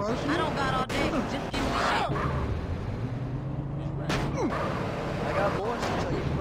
I don't got all day. Just give me shit. I got boys to tell you.